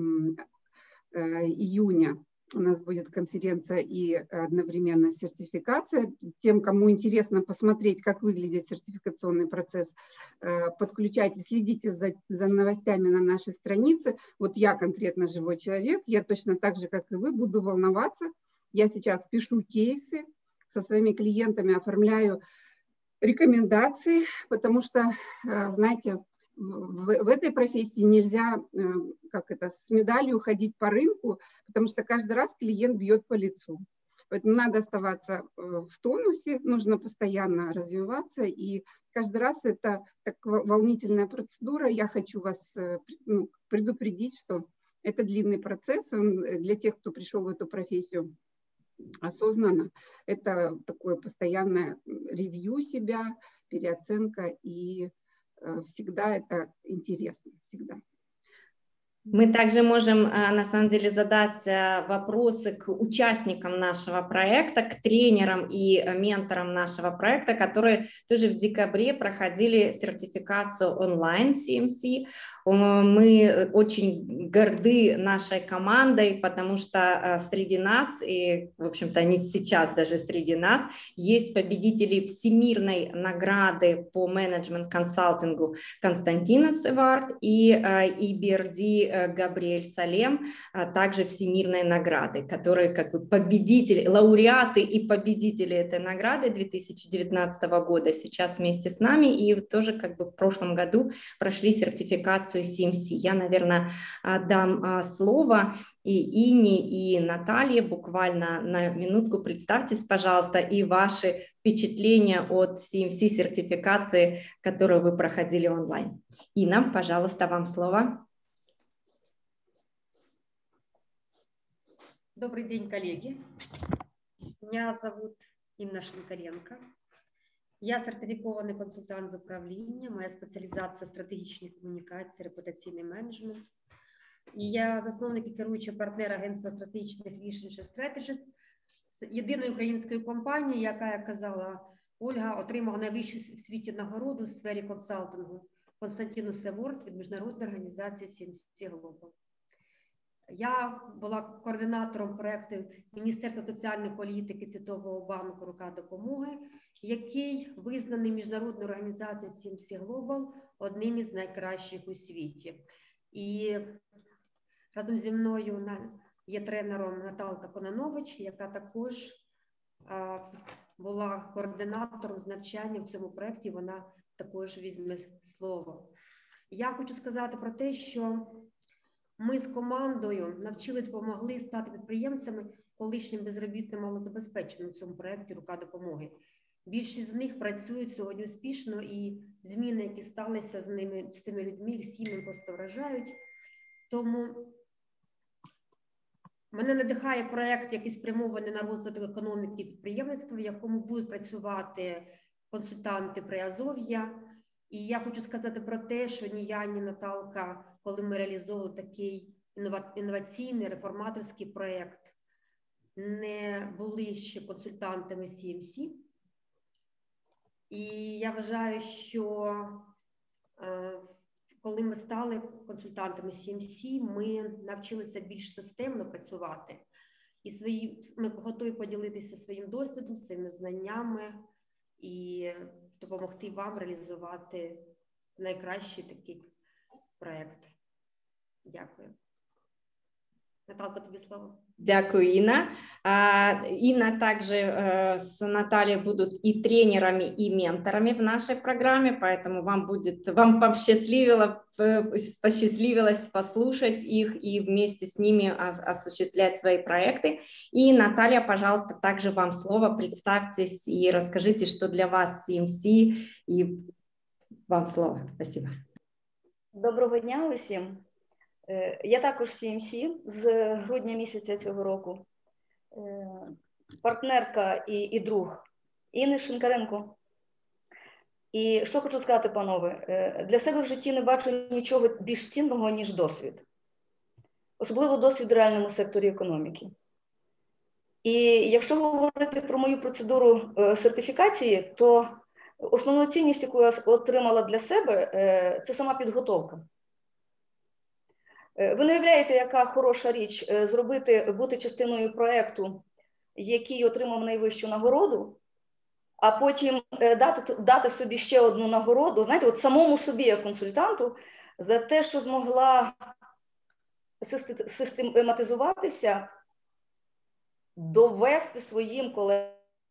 июня у нас будет конференция и одновременно сертификация. Тем, кому интересно посмотреть, как выглядит сертификационный процесс, подключайтесь, следите за новостями на нашей странице. Вот я конкретно живой человек, я точно так же, как и вы, буду волноваться. Я сейчас пишу кейсы, со своими клиентами оформляю рекомендации, потому что, знаете, в этой профессии нельзя, как это, с медалью ходить по рынку, потому что каждый раз клиент бьет по лицу. Поэтому надо оставаться в тонусе, нужно постоянно развиваться, и каждый раз это так волнительная процедура. Я хочу вас предупредить, что это длинный процесс. Для тех, кто пришел в эту профессию осознанно, это такое постоянное ревью себя, переоценка, и всегда это интересно, всегда. Мы также можем, на самом деле, задать вопросы к участникам нашего проекта, к тренерам и менторам нашего проекта, которые тоже в декабре проходили сертификацию онлайн CMC. Мы очень горды нашей командой, потому что среди нас, и, в общем-то, не сейчас даже среди нас, есть победители всемирной награды по менеджмент-консалтингу Константинос Эвард и EBRD Габриэль Салем, а также всемирной награды, которые как бы победители, лауреаты и победители этой награды 2019 года сейчас вместе с нами и тоже как бы в прошлом году прошли сертификацию CMC. Я, наверное, дам слово и Ине, и Наталье буквально на минутку. Представьтесь, пожалуйста, и ваши впечатления от CMC сертификации, которую вы проходили онлайн. Инна, пожалуйста, вам слово. Добрый день, коллеги. Меня зовут Инна Шинкаренко. Я сертифікований консультант з управління, моя спеціалізація – стратегічні комунікації, репутаційний менеджмент. І я засновник і керуючий партнер агентства стратегічних рішень Strategist, єдиної української компанії, яка, як казала Ольга, отримала найвищу в світі нагороду в сфері консалтингу Константинос Еворд від міжнародної організації CMC Global. Я була координатором проєкту Міністерства соціальної політики Світового банку «Рука допомоги», який визнаний міжнародною організацією CMC Global одним із найкращих у світі. І разом зі мною є тренером Наталка Конанович, яка також була координатором з навчання в цьому проєкті, вона також візьме слово. Я хочу сказати про те, що ми з командою навчили, допомогли стати підприємцями, колишнім безробітним малозабезпеченим в цьому проєкті «Рука допомоги». Більшість з них працюють сьогодні успішно, і зміни, які сталися з цими людьми, їх сім'ї просто вражають. Тому мене надихає проєкт, який спрямований на розвиток економіки і підприємництва, в якому будуть працювати консультанти Приазов'я. І я хочу сказати про те, що ні я, ні Наталка, коли ми реалізовували такий інноваційний реформаторський проєкт, не були ще консультантами CMC. І я вважаю, що коли ми стали консультантами CMC, ми навчилися більш системно працювати. І ми готові поділитися своїм досвідом, своїми знаннями і допомогти вам реалізувати найкращий такий проєкт. Дякую. Наталка, тобі слово. Дякую, Инна. Инна также с Натальей будут и тренерами, и менторами в нашей программе, поэтому вам посчастливилось послушать их и вместе с ними осуществлять свои проекты. И, Наталья, пожалуйста, также вам слово. Представьтесь и расскажите, что для вас CMC, и вам слово. Спасибо. Доброго дня усім. Я також CMC з грудня місяця цього року, партнерка і друг Інни Шинкаренко. І що хочу сказати, панове, для себе в житті не бачу нічого більш цінного, ніж досвід. Особливо досвід в реальному секторі економіки. І якщо говорити про мою процедуру сертифікації, то основну цінність, яку я отримала для себе, це сама підготовка. Ви не уявляєте, яка хороша річ бути частиною проєкту, який отримав найвищу нагороду, а потім дати собі ще одну нагороду, знаєте, от самому собі як консультанту, за те, що змогла систематизуватися, довести своїм колегам,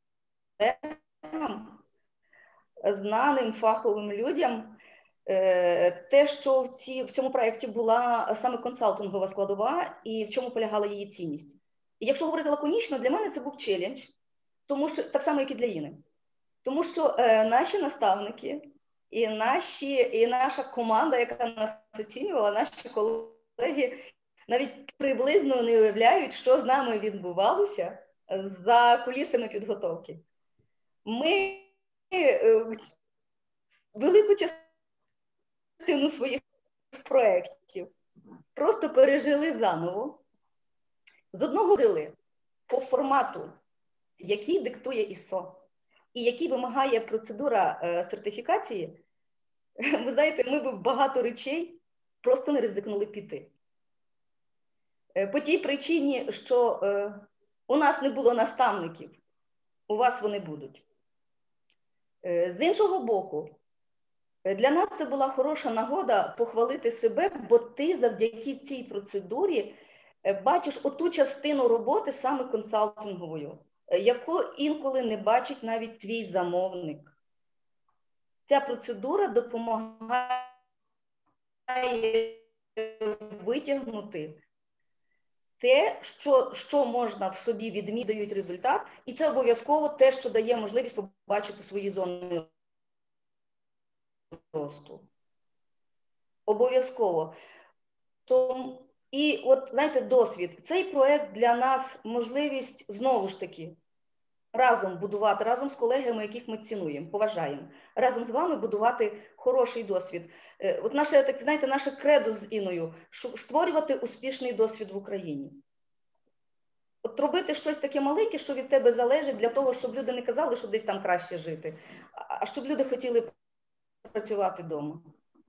знаним фаховим людям, те, що в цьому проєкті була саме консалтингова складова і в чому полягала її цінність. І якщо говорити лаконічно, для мене це був челендж, тому що, так само, як і для Інни. Тому що наші наставники і наша команда, яка нас оцінювала, наші колеги, навіть приблизно не уявляють, що з нами відбувалося за кулісами підготовки. Ми велику частину своїх проєктів просто пережили заново. З одного дили по формату, який диктує ISO і який вимагає процедура сертифікації, ви знаєте, ми б багато речей просто не ризикнули піти. По тій причині, що у нас не було наставників, у вас вони будуть. З іншого боку, для нас це була хороша нагода похвалити себе, бо ти завдяки цій процедурі бачиш оту частину роботи саме консалтинговою, яку інколи не бачить навіть твій замовник. Ця процедура допомагає витягнути те, що можна в собі відмітити, дають результат, і це обов'язково те, що дає можливість побачити свої зони росту. Обов'язково. І от, знаєте, досвід. Цей проєкт для нас можливість, знову ж таки, разом будувати, разом з колегами, яких ми цінуємо, поважаємо, разом з вами будувати хороший досвід. От наше, так знаєте, наше кредо з Інною – створювати успішний досвід в Україні. От робити щось таке маленьке, що від тебе залежить, для того, щоб люди не казали, що десь там краще жити, а щоб люди хотіли працювати вдома.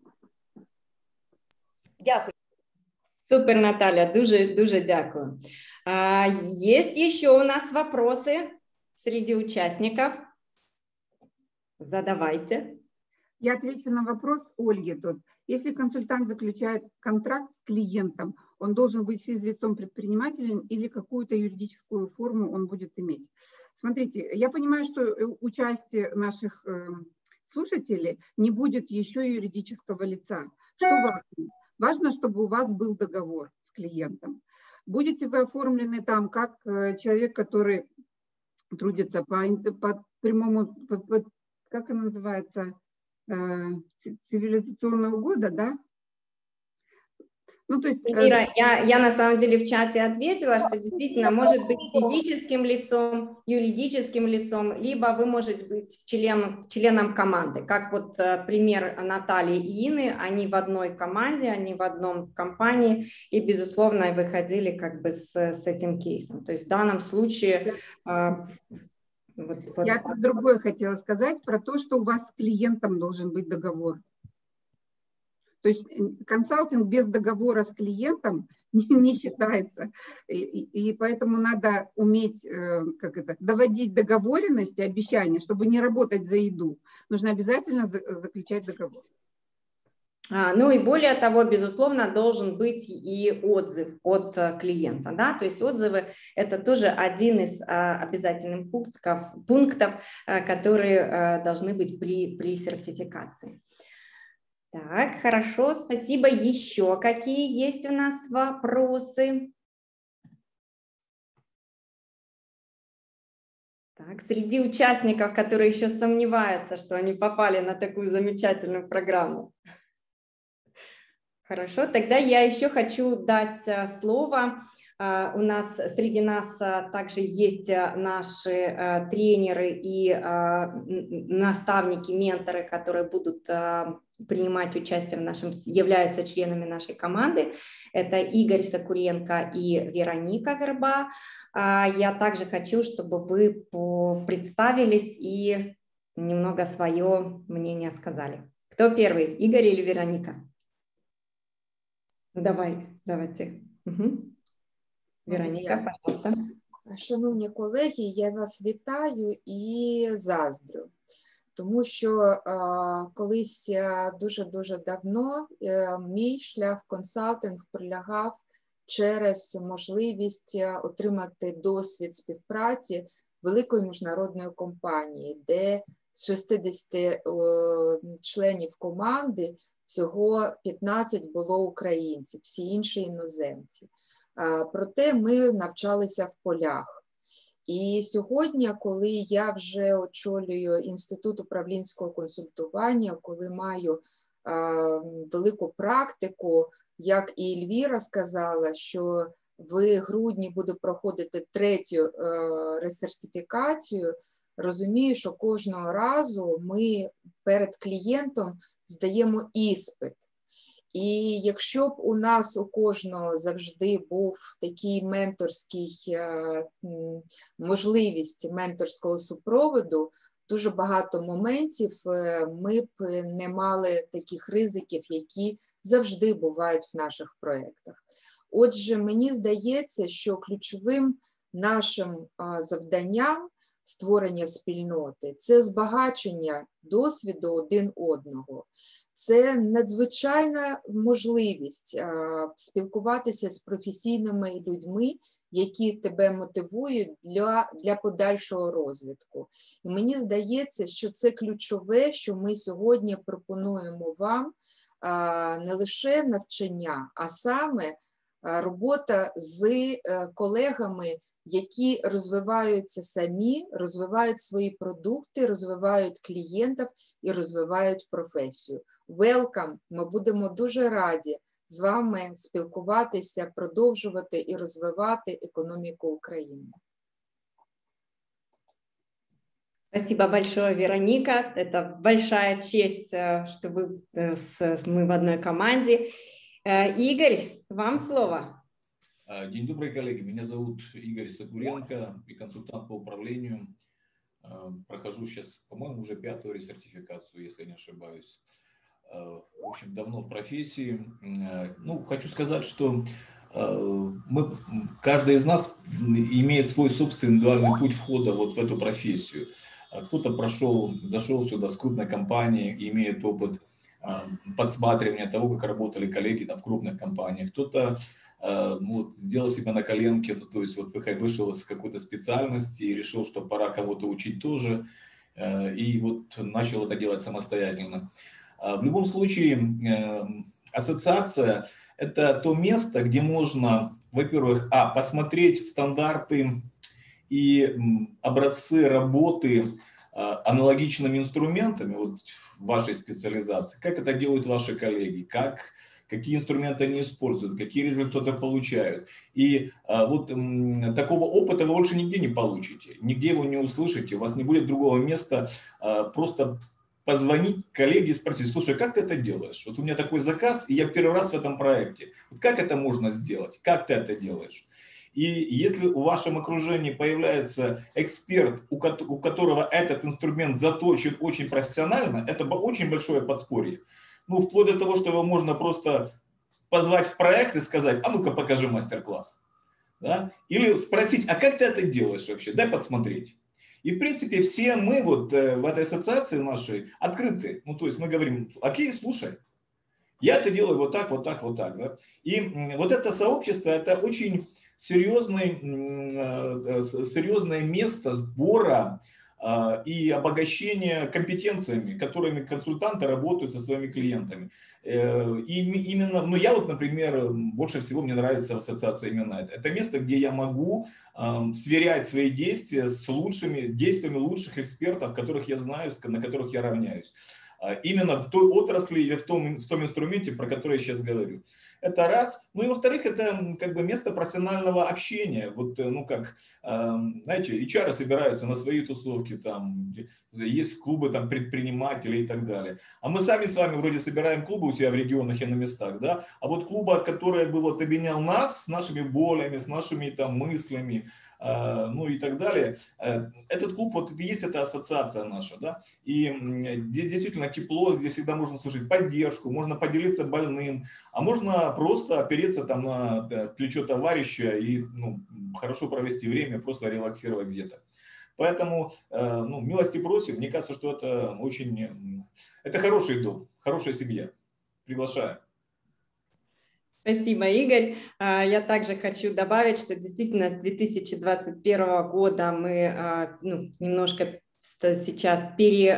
Дякую. Супер, Наталья, дуже дякую. Есть еще у нас вопросы среди участников? Задавайте. Я отвечу на вопрос Ольги тут. Если консультант заключает контракт с клиентом, он должен быть физлицом-предпринимателем или какую-то юридическую форму он будет иметь? Смотрите, я понимаю, что участие наших слушателей не будет еще юридического лица. Что важно? Важно, чтобы у вас был договор с клиентом. Будете вы оформлены там как человек, который трудятся по прямому, как она называется, цивилизационного года, да? Ну, то есть, Ира, я на самом деле в чате ответила, что действительно может быть физическим лицом, юридическим лицом, либо вы можете быть членом команды. Как вот пример Натальи и Ины, они в одной команде, они в одном компании и, безусловно, выходили как бы с этим кейсом. То есть в данном случае... Я про другое хотела сказать, про то, что у вас с клиентом должен быть договор. То есть консалтинг без договора с клиентом не считается. И поэтому надо уметь доводить договоренности, обещания, чтобы не работать за еду. Нужно обязательно заключать договор. Ну и более того, безусловно, должен быть и отзыв от клиента. Да? То есть отзывы – это тоже один из обязательных пунктов, которые должны быть при сертификации. Так, хорошо, спасибо. Еще какие есть у нас вопросы? Так, среди участников, которые еще сомневаются, что они попали на такую замечательную программу. Хорошо, тогда я еще хочу дать слово. У нас среди нас также есть наши тренеры и наставники, менторы, которые будут принимать участие в нашем, являются членами нашей команды. Это Игорь Сокуренко и Вероника Верба. Я также хочу, чтобы вы представились и немного свое мнение сказали. Кто первый, Игорь или Вероника? Давайте. Угу. Вероніка, пожалуйста. Шановні колеги, я вас вітаю і заздрю, тому що колись дуже-дуже давно мій шлях в консалтинг пролягав через можливість отримати досвід співпраці великої міжнародної компанії, де з 60 членів команди всього 15 було українців, всі інші іноземці. Проте ми навчалися в полях. І сьогодні, коли я вже очолюю Інститут управлінського консультування, коли маю велику практику, як і Ельвіра сказала, що в грудні буду проходити 3-ю ресертифікацію, розумію, що кожного разу ми перед клієнтом здаємо іспит. І якщо б у нас у кожного завжди був такий менторський, можливість менторського супроводу, дуже багато моментів ми б не мали таких ризиків, які завжди бувають в наших проєктах. Отже, мені здається, що ключовим нашим завданням створення спільноти – це збагачення досвіду один одного. Це надзвичайна можливість спілкуватися з професійними людьми, які тебе мотивують для подальшого розвитку. І мені здається, що це ключове, що ми сьогодні пропонуємо вам не лише навчання, а саме робота з колегами, які розвиваються самі, розвивають свої продукти, розвивають клієнтів і розвивають професію. Welcome! Ми будемо дуже раді з вами спілкуватися, продовжувати і розвивати економіку України. Спасибо большое, Вероника. Это большая честь, что мы в одной команде. Игорь, вам слово. День добрый, коллеги. Меня зовут Игорь Сокуренко, и консультант по управлению. Прохожу сейчас, по-моему, уже 5-ю ресертификацию, если не ошибаюсь. В общем, давно в профессии. Ну, хочу сказать, что каждый из нас имеет свой собственный индивидуальный путь входа вот в эту профессию. Кто-то зашел сюда с крупной компании, имеет опыт подсматривания того, как работали коллеги в крупных компаниях. Кто-то сделал себя на коленке, то есть вот вышел из какой-то специальности и решил, что пора кого-то учить тоже, и вот начал это делать самостоятельно. В любом случае, ассоциация – это то место, где можно, во-первых, посмотреть стандарты и образцы работы аналогичными инструментами вот, в вашей специализации, как это делают ваши коллеги, какие инструменты они используют, какие результаты получают. И вот такого опыта вы больше нигде не получите, нигде его не услышите, у вас не будет другого места просто позвонить коллеге и спросить: слушай, как ты это делаешь? Вот у меня такой заказ, и я первый раз в этом проекте. Как это можно сделать? Как ты это делаешь? И если в вашем окружении появляется эксперт, у которого этот инструмент заточен очень профессионально, это очень большое подспорье. Ну, вплоть до того, что его можно просто позвать в проект и сказать: а ну-ка покажи мастер-класс. Да? Или спросить: а как ты это делаешь вообще? Дай подсмотреть. И, в принципе, все мы вот в этой ассоциации нашей открыты. Ну, то есть мы говорим: окей, слушай, я это делаю вот так, вот так, вот так. Да? И вот это сообщество, это очень серьезное место сбора и обогащения компетенциями, которыми консультанты работают со своими клиентами. И именно, ну я вот, например, больше всего мне нравится в ассоциации именно это. Это место, где я могу сверять свои действия с действиями лучших экспертов, которых я знаю, на которых я равняюсь. Именно в той отрасли или в том инструменте, про который я сейчас говорю. Это раз. Ну и во-вторых, это как бы место профессионального общения. Вот, ну как, знаете, HR собираются на свои тусовки, там есть клубы там предпринимателей и так далее. А мы сами с вами вроде собираем клубы у себя в регионах и на местах, да. А вот клуба, который бы вот объединял нас с нашими болями, с нашими там мыслями, ну и так далее. Этот клуб, вот есть эта ассоциация наша, да, и здесь действительно тепло, здесь всегда можно слушать поддержку, можно поделиться больным, а можно просто опереться там на плечо товарища и хорошо провести время, просто релаксировать где-то. Поэтому, ну, милости просим, мне кажется, что это это хороший дом, хорошая семья. Приглашаю. Спасибо, Игорь. Я также хочу добавить, что действительно с 2021 года мы немножко сейчас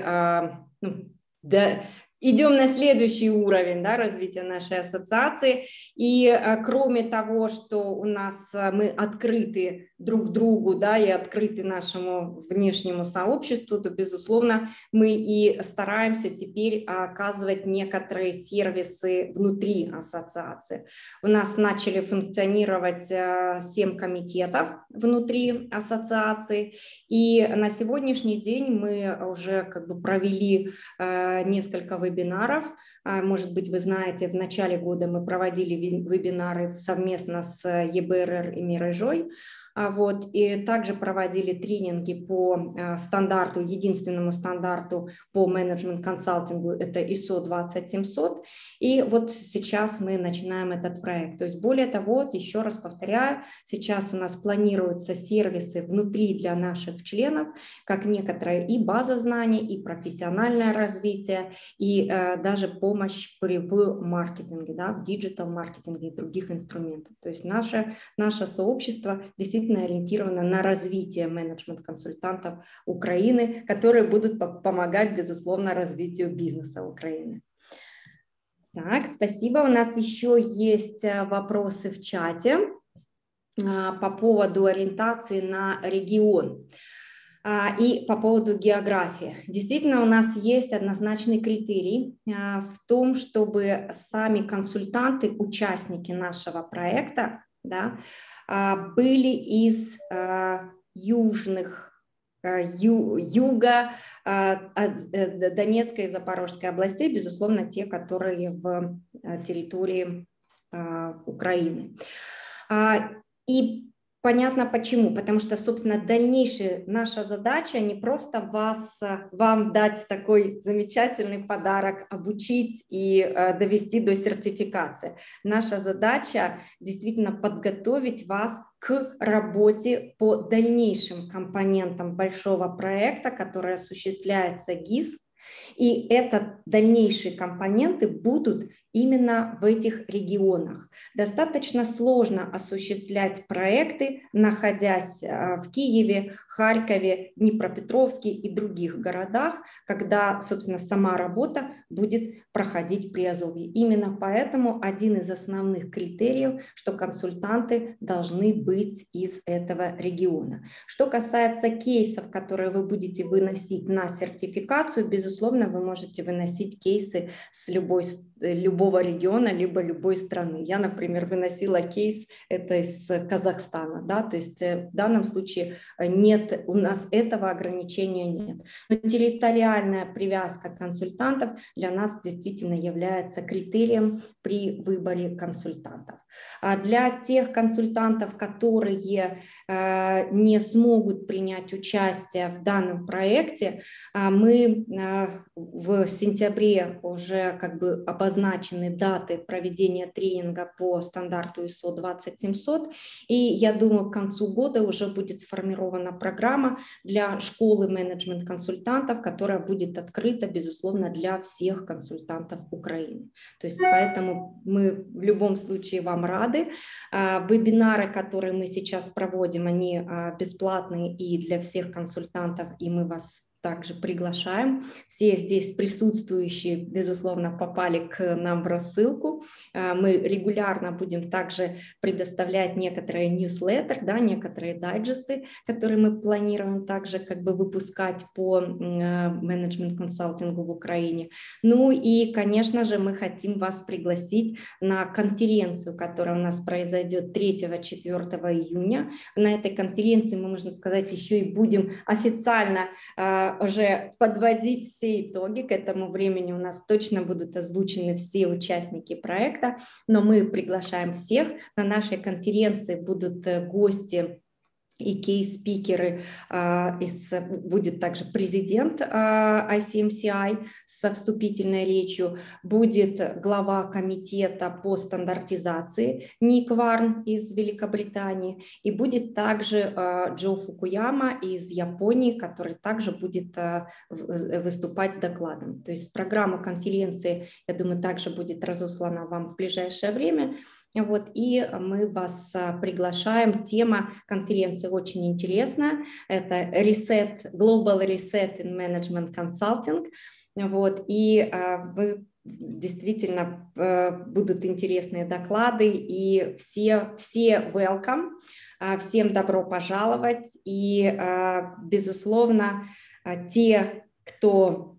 идем на следующий уровень, да, развития нашей ассоциации. И кроме того, что у нас мы открыты друг другу, да, и открыты нашему внешнему сообществу, то, безусловно, мы и стараемся теперь оказывать некоторые сервисы внутри ассоциации. У нас начали функционировать 7 комитетов внутри ассоциации, и на сегодняшний день мы уже провели несколько вебинаров. Может быть, вы знаете, в начале года мы проводили вебинары совместно с ЕБРР и Мережой. И также проводили тренинги по стандарту, единственному стандарту по менеджмент-консалтингу, это ISO 20700. И вот сейчас мы начинаем этот проект. То есть более того, еще раз повторяю, сейчас у нас планируются сервисы внутри для наших членов, как некоторая и база знаний, и профессиональное развитие, и даже помощь в маркетинге, да, в диджитал-маркетинге и других инструментах. То есть наше сообщество действительно ориентировано на развитие менеджмент-консультантов Украины, которые будут помогать, безусловно, развитию бизнеса Украины. Так, спасибо. У нас еще есть вопросы в чате по поводу ориентации на регион и по поводу географии. Действительно, у нас есть однозначный критерий в том, чтобы сами консультанты, участники нашего проекта, да, были из юга Донецкой и Запорожской областей, безусловно, те, которые в территории Украины. И понятно почему, потому что, собственно, дальнейшая наша задача не просто вам дать такой замечательный подарок, обучить и довести до сертификации. Наша задача действительно подготовить вас к работе по дальнейшим компонентам большого проекта, который осуществляется ГИС, И это дальнейшие компоненты будут именно в этих регионах. Достаточно сложно осуществлять проекты, находясь в Киеве, Харькове, Днепропетровске и других городах, когда, собственно, сама работа будет проходить в Приазовье. Именно поэтому один из основных критериев, что консультанты должны быть из этого региона. Что касается кейсов, которые вы будете выносить на сертификацию, безусловно, вы можете выносить кейсы с любого региона, либо любой страны. Я, например, выносила кейс, это из Казахстана, да, то есть в данном случае нет, у нас этого ограничения нет. Но территориальная привязка консультантов для нас действительно является критерием при выборе консультантов. А для тех консультантов, которые не смогут принять участие в данном проекте, мы в сентябре уже как бы обозначены даты проведения тренинга по стандарту ISO 20700, и я думаю, к концу года уже будет сформирована программа для школы менеджмент-консультантов, которая будет открыта, безусловно, для всех консультантов Украины. То есть поэтому мы в любом случае вам рады. Вебинары, которые мы сейчас проводим, они бесплатные и для всех консультантов, и мы вас также приглашаем. Все здесь присутствующие, безусловно, попали к нам в рассылку. Мы регулярно будем также предоставлять некоторые ньюслеттер, да, некоторые дайджесты, которые мы планируем также как бы выпускать по менеджмент-консалтингу в Украине. Ну и, конечно же, мы хотим вас пригласить на конференцию, которая у нас произойдет 3-4 июня. На этой конференции мы, можно сказать, еще и будем официально уже подводить все итоги. К этому времени у нас точно будут озвучены все участники проекта, но мы приглашаем всех. На нашей конференции будут гости и кейс-спикеры, будет также президент ICMCI со вступительной речью, будет глава комитета по стандартизации Ник Варн из Великобритании, и будет также Джо Фукуяма из Японии, который также будет выступать с докладом. То есть программа конференции, я думаю, также будет разослана вам в ближайшее время. Вот, и мы вас приглашаем. Тема конференции очень интересная. Это Global Reset in Management Consulting. Вот, и вы действительно будут интересные доклады, и все welcome, всем добро пожаловать. И, безусловно, те, кто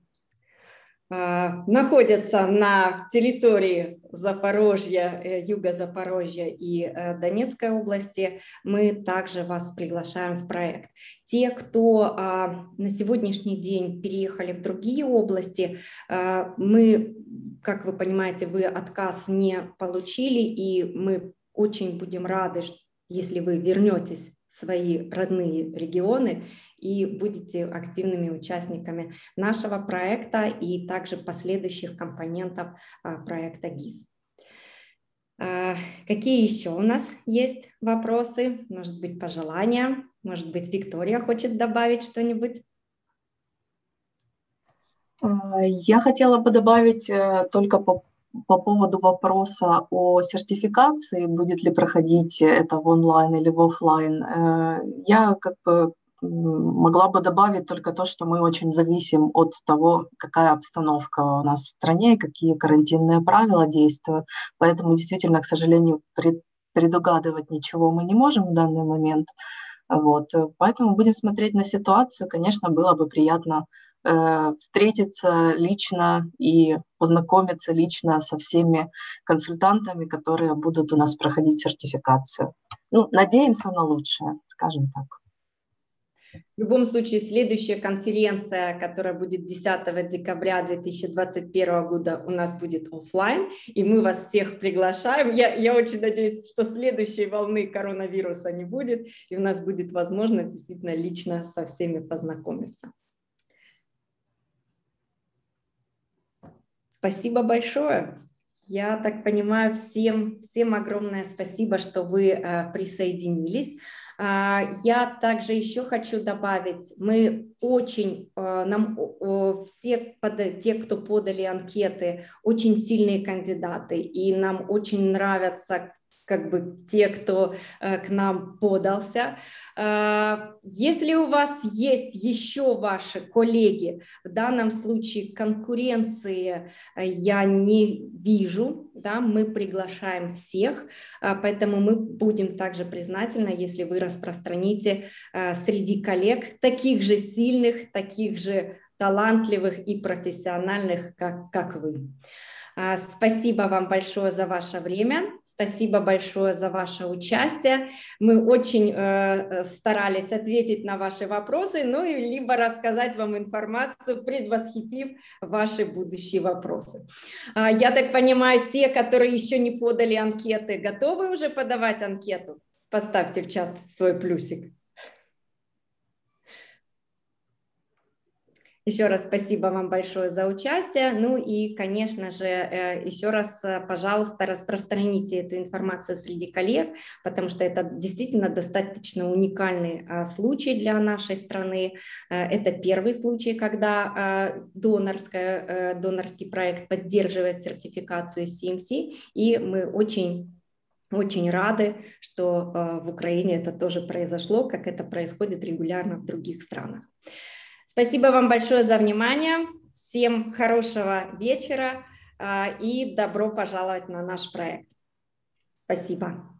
находятся на территории Запорожья, юга Запорожья и Донецкой области, мы также вас приглашаем в проект. Те, кто на сегодняшний день переехали в другие области, мы, как вы понимаете, вы отказ не получили, и мы очень будем рады, если вы вернетесь в свои родные регионы и будете активными участниками нашего проекта и также последующих компонентов проекта ГИС. Какие еще у нас есть вопросы? Может быть, пожелания? Может быть, Виктория хочет добавить что-нибудь? Я хотела бы добавить только по поводу вопроса о сертификации, будет ли проходить это в онлайн или в офлайн. Я как бы могла бы добавить только то, что мы очень зависим от того, какая обстановка у нас в стране, какие карантинные правила действуют. Поэтому действительно, к сожалению, предугадывать ничего мы не можем в данный момент. Вот. Поэтому будем смотреть на ситуацию. Конечно, было бы приятно встретиться лично и познакомиться лично со всеми консультантами, которые будут у нас проходить сертификацию. Ну, надеемся на лучшее, скажем так. В любом случае, следующая конференция, которая будет 10 декабря 2021 года, у нас будет офлайн, и мы вас всех приглашаем. Я очень надеюсь, что следующей волны коронавируса не будет, и у нас будет возможность действительно лично со всеми познакомиться. Спасибо большое. Я так понимаю, всем огромное спасибо, что вы присоединились. Я также еще хочу добавить, мы очень, все те, кто подали анкеты, очень сильные кандидаты, и нам очень нравятся те, кто к нам подался. Если у вас есть еще ваши коллеги, в данном случае конкуренции я не вижу, да, мы приглашаем всех, поэтому мы будем также признательны, если вы распространите среди коллег таких же сильных, таких же талантливых и профессиональных, как вы. Спасибо вам большое за ваше время, спасибо большое за ваше участие. Мы очень старались ответить на ваши вопросы, ну и либо рассказать вам информацию, предвосхитив ваши будущие вопросы. Я так понимаю, те, которые еще не подали анкеты, готовы уже подавать анкету? Поставьте в чат свой плюсик. Еще раз спасибо вам большое за участие. Ну и, конечно же, еще раз, пожалуйста, распространите эту информацию среди коллег, потому что это действительно достаточно уникальный случай для нашей страны. Это первый случай, когда донорский проект поддерживает сертификацию CMC, и мы очень рады, что в Украине это тоже произошло, как это происходит регулярно в других странах. Спасибо вам большое за внимание. Всем хорошего вечера и добро пожаловать на наш проект. Спасибо.